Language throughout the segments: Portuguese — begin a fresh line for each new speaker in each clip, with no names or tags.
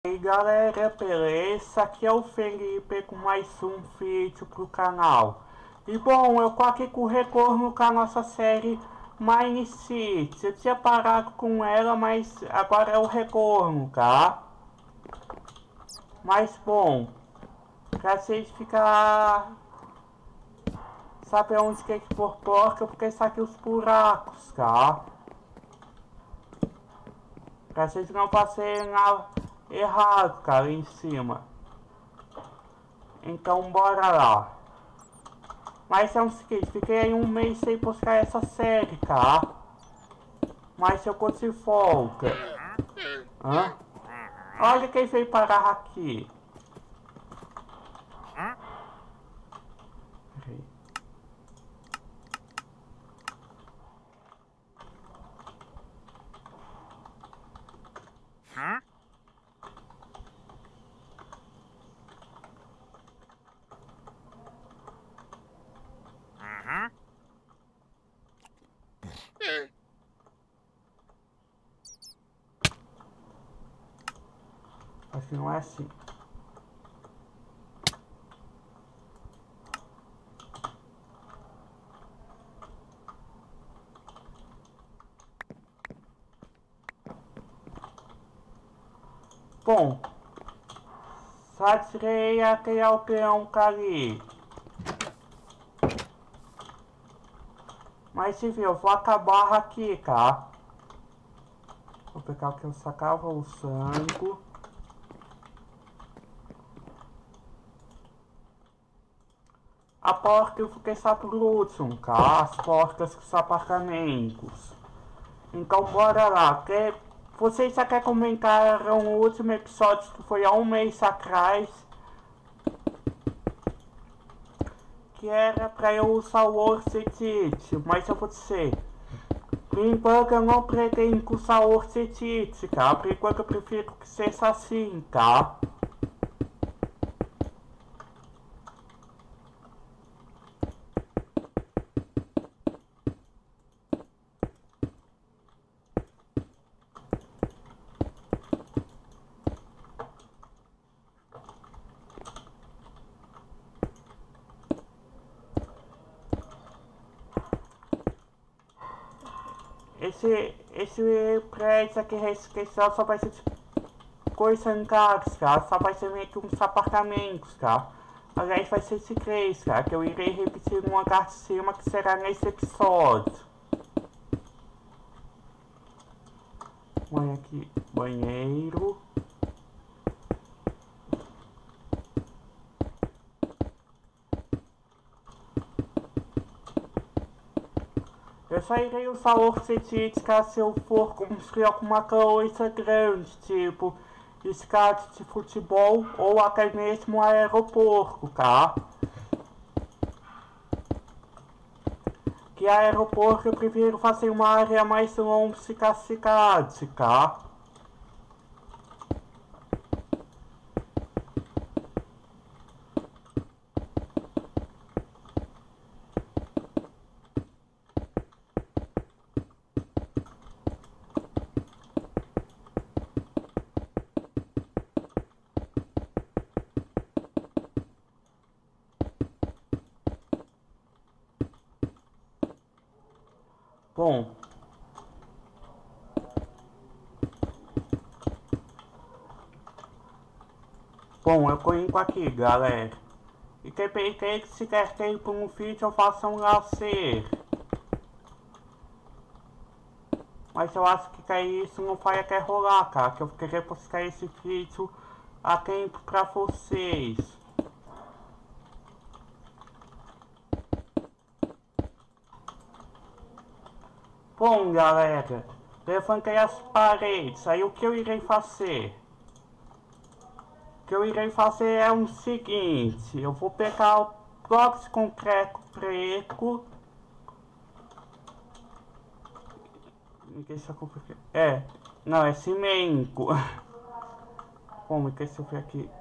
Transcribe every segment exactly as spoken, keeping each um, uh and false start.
E aí galera, beleza? Aqui é o Felipe com mais um vídeo pro canal. E bom, eu tô aqui com o retorno com a nossa série Mine Cities. Eu tinha parado com ela, mas agora é o retorno, tá? Mas bom, pra vocês ficar saber onde que é que for porca, porque isso aqui os buracos, tá? Pra vocês não passarem nada errado, cara, em cima. Então bora lá. Mas é o seguinte, fiquei aí um mês sem buscar essa série, tá? Mas eu consegui folga. Hã? Olha quem veio parar aqui. Peraí. Acho que não é assim. Bom, satirei aquele aldeão ali. Mas se viu, eu vou acabar aqui, tá? Vou pegar o que eu sacava o sangue. A porta eu fiquei só por último, tá? As portas dos apartamentos. Então bora lá. Que vocês já querem comentar o último episódio que foi há um mês atrás. Que era pra eu usar o Orcetite, mas eu vou dizer. Por enquanto eu não pretendo usar o Orcetite, tá? Por enquanto eu prefiro que seja assim, tá? Esse, esse prédio aqui residencial só vai ser de coisa em casa, tá? Só vai ser meio que uns apartamentos, tá? Aliás, vai ser esse três, tá? Que eu irei repetir no andar de cima que será nesse episódio. Olha aqui, banheiro. Eu só irei usar o Orcetite caso eu for construir alguma coisa grande, tipo escada de futebol ou até mesmo um aeroporto, tá? Que aeroporto eu prefiro fazer uma área mais longa que a cidade, tá? Bom, bom, eu conheço aqui, galera. E quem que se quer tempo no vídeo eu faço um lazer. Mas eu acho que aí isso não vai até rolar, cara. Que eu queria postar esse vídeo a tempo pra vocês. Bom, galera, levantei as paredes, aí o que eu irei fazer? O que eu irei fazer é o seguinte, eu vou pegar o blocos de concreto preto. Deixa eu ver. É, não, é cimento. Como que eu ver aqui?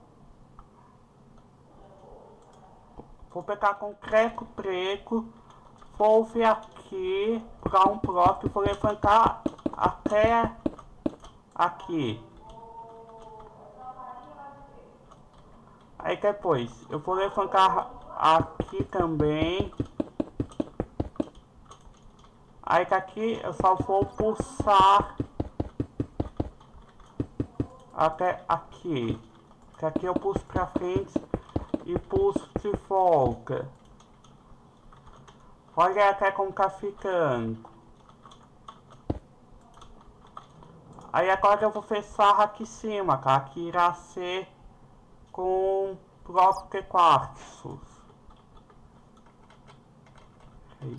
Vou pegar concreto preto. Vou vir aqui para um bloco e vou levantar até aqui. Aí depois eu vou levantar aqui também. Aí aqui eu só vou pulsar até aqui. Que aqui eu pulso pra frente e pulso de volta. Olha até como tá ficando. Aí agora eu vou fechar aqui em cima, tá? Aqui irá ser com bloco de quartzo. Okay.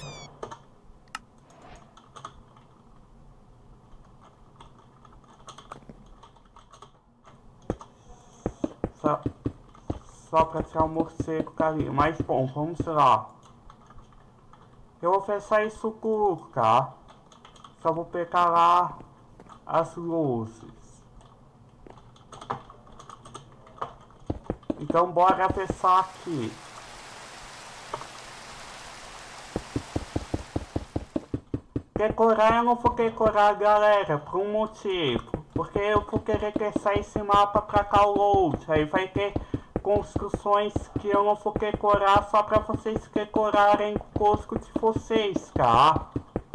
Só, só pra tirar o morcego ali. Mas bom, vamos lá. Eu vou fechar isso tudo, tá? Só vou pegar lá as luzes. Então bora fechar aqui. Decorar eu não vou decorar, galera, por um motivo. Porque eu vou querer testar esse mapa pra download. Aí vai ter construções que eu não vou decorar só pra vocês decorarem o gosto de vocês, tá?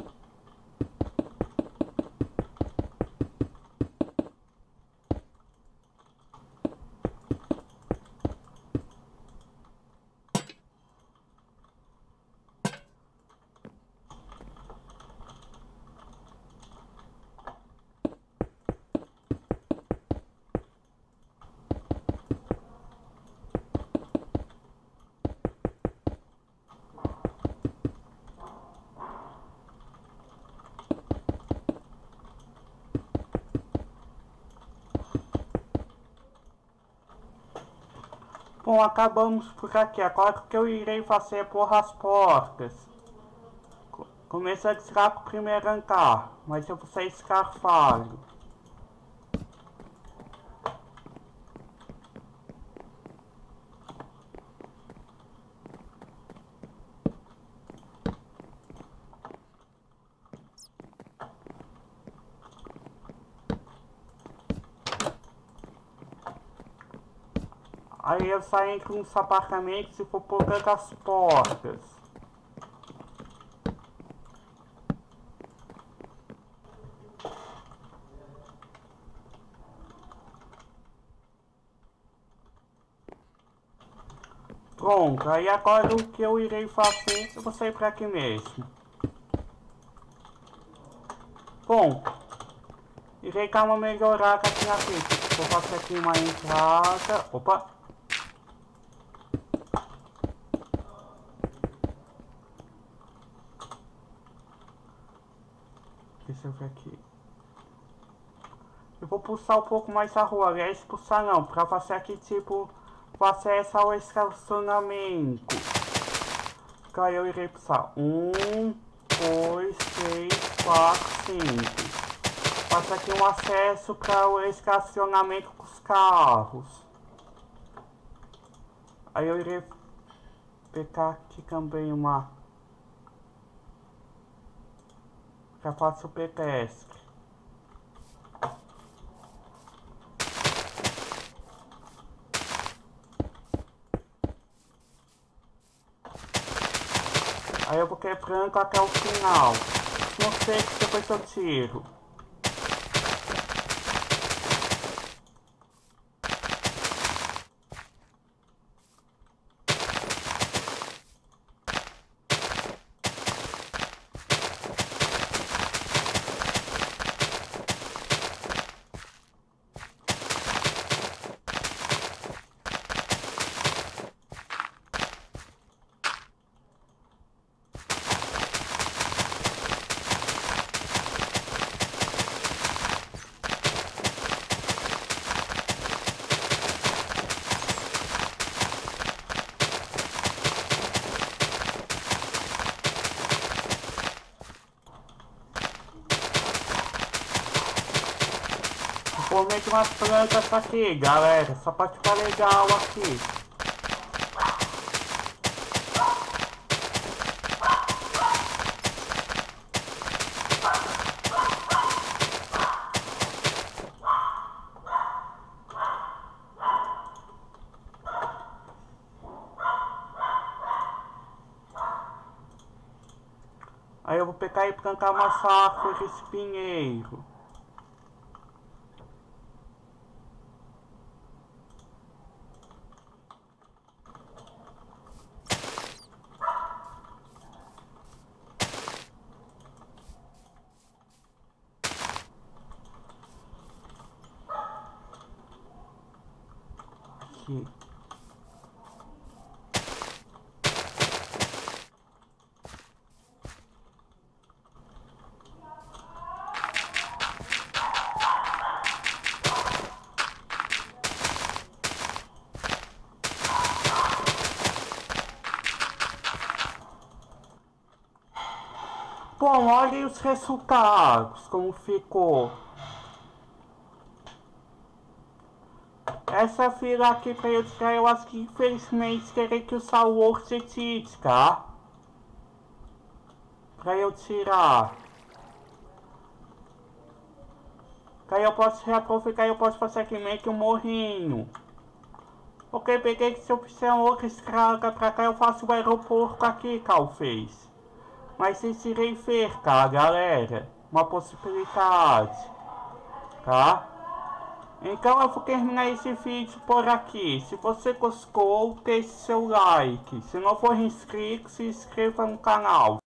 Bom, acabamos por aqui. Agora o que eu irei fazer é pôr as portas. Começa a tirar com o primeiro andar, mas eu vou sair escarfado. Aí eu saio entre uns apartamentos e vou por as portas. Pronto, aí agora o que eu irei fazer, eu vou sair por aqui mesmo. Bom, irei dar uma melhorada aqui na frente. Vou fazer aqui uma entrada. Opa! Deixa eu ver aqui. Eu vou pulsar um pouco mais a rua. Aliás, pulsar não, pra fazer aqui tipo o acesso ao estacionamento. Aí eu irei pulsar um, dois, três, quatro, cinco. Faço aqui um acesso para o estacionamento com os carros. Aí eu irei pegar aqui também uma já faço o pedestre. Aí eu vou quebrando até o final. Não sei se depois eu tiro. Vou meter umas plantas aqui, galera, só pra ficar legal aqui. Aí eu vou pegar e plantar uma árvore espinheiro. Aqui. Bom, olhem os resultados, como ficou. Essa fila aqui pra eu tirar, eu acho que infelizmente terei que usar o Orcetite, tá? Pra eu tirar. Aí eu posso reaproveitar e eu posso fazer aqui meio que um morrinho. Ok, peguei que se eu fizer outra estrada pra cá, eu faço o aeroporto aqui, talvez. Mas vocês irem ver, tá, galera? Uma possibilidade, tá? Então eu vou terminar esse vídeo por aqui. Se você gostou, deixe seu like. Se não for inscrito, se inscreva no canal.